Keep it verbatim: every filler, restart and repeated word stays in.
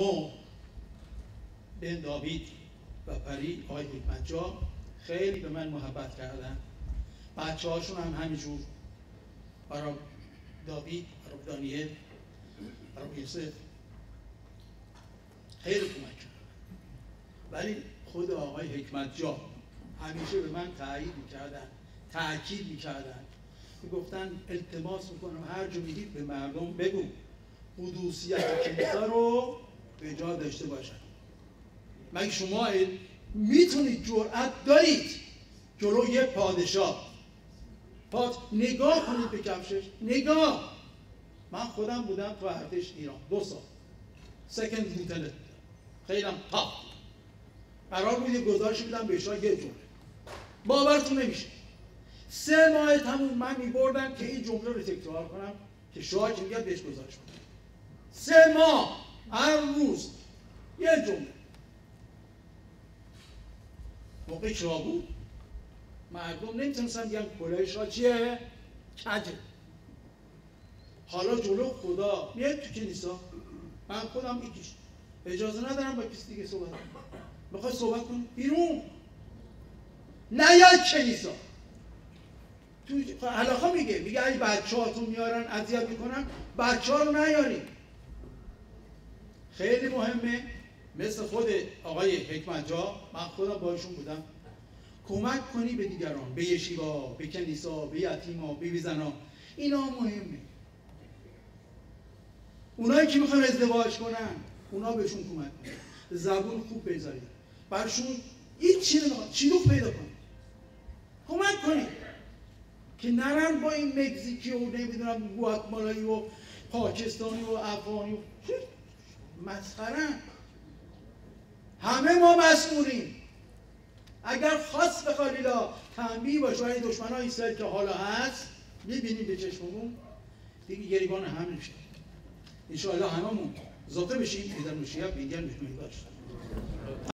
بن داوید و پری آقای حکمتجا خیلی به من محبت کردن. بچه هاشون هم همینجور، برای داوید، برای دانیل، برای یوسف خیلی کمک کردن. ولی خود آقای حکمتجا همیشه به من تأیید میکردن، تأکید میکردن، میگفتن التماس میکنم هر جا میگید به مردم بگو قدوسیت کلیسا رو به جا داشته باشن. مگه شما میتونید، جرأت دارید جلو یه پادشاه پاد نگاه کنید به کفشش؟ نگاه. من خودم بودم تو ارتش ایران دو سال سکند لیوتننت بودم، خیلی هم تاپ. قرار بود یه گزارش بدم به شاه، یه جمله باورتون نمیشه سه ماه تموم من میبردم که این جمله رو تکرار کنم که شاه که میگه بهش گزارش بدم. سه ماه هر روز یه جمله. موقع شاه بود مردم نمیتونستن بگن کلاه شاه چیه؟ کجه. حالا جلو خدا میاد تو کلیسا، من خودم یکیش اجازه ندارم با کسی دیگه صحبت کنم. میخوای صحبت کنی بیرون، نیای کلیسا. تو حلاخا میگه میگه اگه بچه هاتون میارن اذیت میکنن بچه ها رو نیارین. خیلی مهمه. مثل خود آقای حکمتجا من خودم باشون بودم، کمک کنی به دیگران، به یشیوا، به کنیسا، به یتیما، به بیزنا. اینا مهمه. اونایی که میخوان ازدواج کنن اونا بهشون کمک کنید، زبون خوب بذارید برشون، هیچ چی نمیخواد، شلوغ پیدا کنید، کمک کنید که نرن با این مکزیکی و نمیدونم گواتمالایی و پاکستانی و افغانی و مسخره. همه ما مسئولیم. اگر خاص به خالیلا تنبیه باشه برای دشمنای اسرائیل که حالا هست میبینیم به چشممون، دیگه گریبان هم نمیشه. ان شاء الله هممون زوته بشیم، ایدر مشیاب میگن میتونیم باشه.